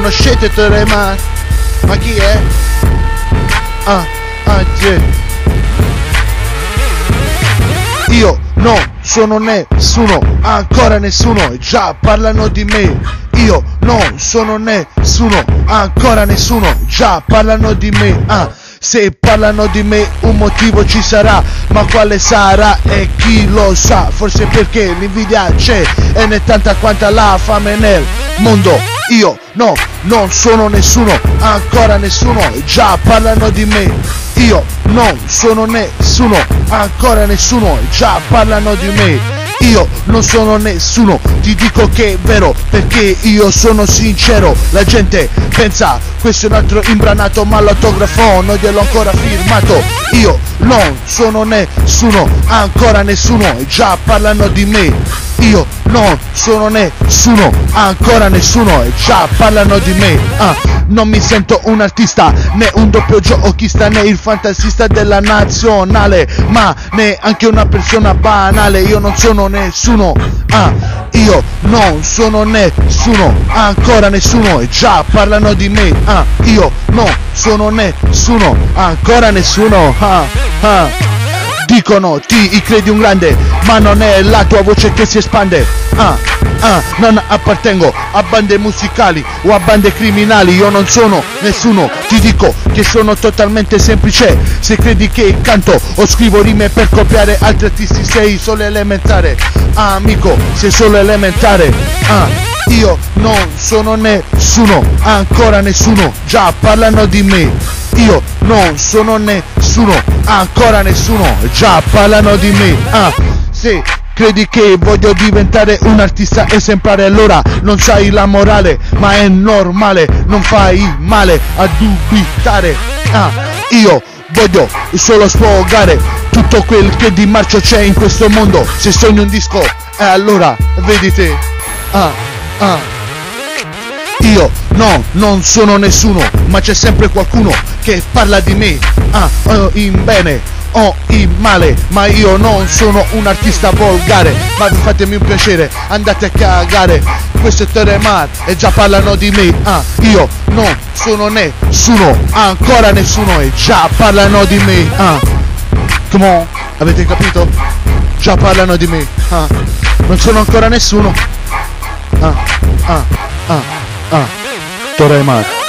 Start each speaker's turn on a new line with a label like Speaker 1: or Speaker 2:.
Speaker 1: conoscete Teorema? Ma chi è? Yeah. Io non sono nessuno, ancora nessuno, e già parlano di me. Io non sono nessuno, ancora nessuno, già parlano di me. Se parlano di me un motivo ci sarà, ma quale sarà e chi lo sa? Forse perché l'invidia c'è e n'è tanta quanta la fame nel mondo. Io no, non sono nessuno, ancora nessuno, e già parlano di me. Io non sono nessuno, ancora nessuno, e già parlano di me. Io non sono nessuno, ti dico che è vero, perché io sono sincero. La gente pensa, questo è un altro imbranato, ma l'autografo non gliel'ho ancora firmato. Io non sono nessuno, ancora nessuno, e già parlano di me. Io non sono nessuno, ancora nessuno, e già parlano di me. Non mi sento un artista, né un doppio giochista, né il fantasista della nazionale, ma neanche una persona banale. Io non sono nessuno, io non sono nessuno, ancora nessuno, e già parlano di me. Io non sono nessuno, ancora nessuno. Dicono ti credi un grande, ma non è la tua voce che si espande. Non appartengo a bande musicali o a bande criminali. Io non sono nessuno, ti dico che sono totalmente semplice. Se credi che canto o scrivo rime per copiare altri artisti, sei solo elementare. Amico, sei solo elementare. Io non sono nessuno, ancora nessuno, già parlano di me. Io non sono nessuno, ancora nessuno, già parlano di me. Se credi che voglio diventare un artista esemplare, allora non sai la morale, ma è normale, non fai male a dubitare. Io voglio solo sfogare tutto quel che di marcio c'è in questo mondo. Se sogni un disco, allora vedi te. Io no, non sono nessuno, ma c'è sempre qualcuno che parla di me, in bene o in male, ma io non sono un artista volgare. Ma fatemi un piacere, andate a cagare. Questo è Teorema e già parlano di me. Io non sono nessuno, ancora nessuno, e già parlano di me. Come on, avete capito? Già parlano di me. Non sono ancora nessuno. Teorema.